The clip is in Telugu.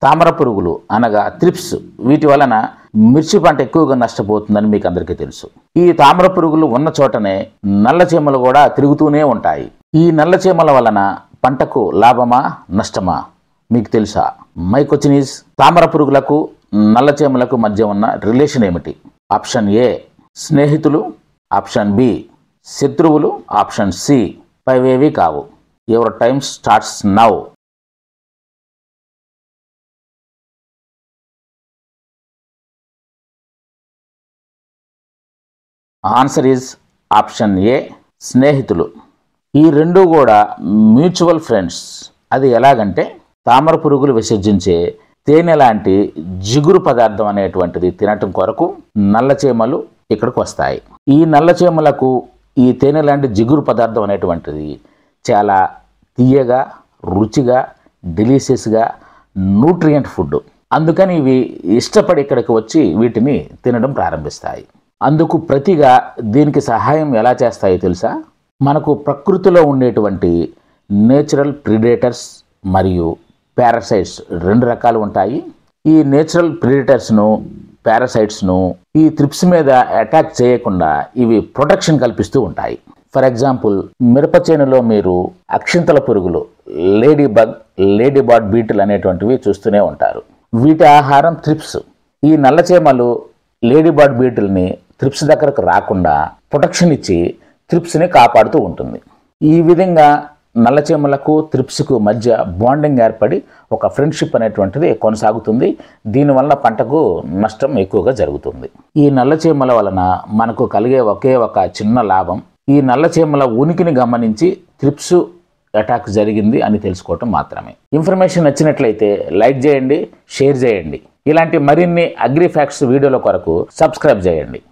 తామర పురుగులు అనగా త్రిప్స్, వీటి వలన మిర్చి పంట ఎక్కువగా నష్టపోతుందని మీకు అందరికీ తెలుసు. ఈ తామర పురుగులు ఉన్న చోటనే నల్ల చీమలు కూడా తిరుగుతూనే ఉంటాయి. ఈ నల్ల చీమల వలన పంటకు లాభమా నష్టమా మీకు తెలుసా? మై క్వశ్చన్ ఈజ్, తామర పురుగులకు నల్ల చీమలకు మధ్య ఉన్న రిలేషన్ ఏమిటి? ఆప్షన్ ఏ స్నేహితులు, ఆప్షన్ బి శత్రువులు, ఆప్షన్ సి పైవేవి కావు. Your time starts now. Answer is option A స్నేహితులు. ఈ రెండు కూడా మ్యూచువల్ ఫ్రెండ్స్. అది ఎలాగంటే, తామర పురుగులు విసర్జించే తేనె లాంటి జిగురు పదార్థం అనేటువంటిది తినటం కొరకు నల్ల చీమలు ఇక్కడికి వస్తాయి. ఈ నల్ల చీమలకు ఈ తేనె లాంటి జిగురు పదార్థం అనేటువంటిది చాలా తీయగా, రుచిగా, డెలీషియస్గా న్యూట్రియంట్ ఫుడ్. అందుకని ఇవి ఇష్టపడి ఇక్కడికి వచ్చి వీటిని తినడం ప్రారంభిస్తాయి. అందుకు ప్రతిగా దీనికి సహాయం ఎలా చేస్తాయో తెలుసా? మనకు ప్రకృతిలో ఉండేటువంటి నేచురల్ ప్రిడేటర్స్ మరియు పారాసైట్స్ రెండు రకాలు ఉంటాయి. ఈ నేచురల్ ప్రిడేటర్స్ను, పారాసైట్స్ను ఈ త్రిప్స్ మీద అటాక్ చేయకుండా ఇవి ప్రొటెక్షన్ కల్పిస్తూ ఉంటాయి. ఫర్ ఎగ్జాంపుల్, మిరప చేనులో మీరు అక్షింతల పురుగులు, లేడీ బార్డ్ బీటిల్ అనేటువంటివి చూస్తూనే ఉంటారు. వీటి ఆహారం త్రిప్స్. ఈ నల్ల చీమలు లేడీ బార్డ్ బీటిల్ని త్రిప్స్ దగ్గరకు రాకుండా ప్రొటెక్షన్ ఇచ్చి త్రిప్స్ని కాపాడుతూ ఉంటుంది. ఈ విధంగా నల్ల చీమలకు త్రిప్స్కు మధ్య బాండింగ్ ఏర్పడి ఒక ఫ్రెండ్షిప్ అనేటువంటిది కొనసాగుతుంది. దీనివల్ల పంటకు నష్టం ఎక్కువగా జరుగుతుంది. ఈ నల్ల చీమల వలన మనకు కలిగే ఒకే ఒక చిన్న లాభం, ఈ నల్ల చీమల ఉనికిని గమనించి త్రిప్స్ అటాక్ జరిగింది అని తెలుసుకోవటం మాత్రమే. ఇన్ఫర్మేషన్ నచ్చినట్లయితే లైక్ చేయండి, షేర్ చేయండి. ఇలాంటి మరిన్ని అగ్రి ఫ్యాక్ట్స్ వీడియోల కొరకు సబ్స్క్రైబ్ చేయండి.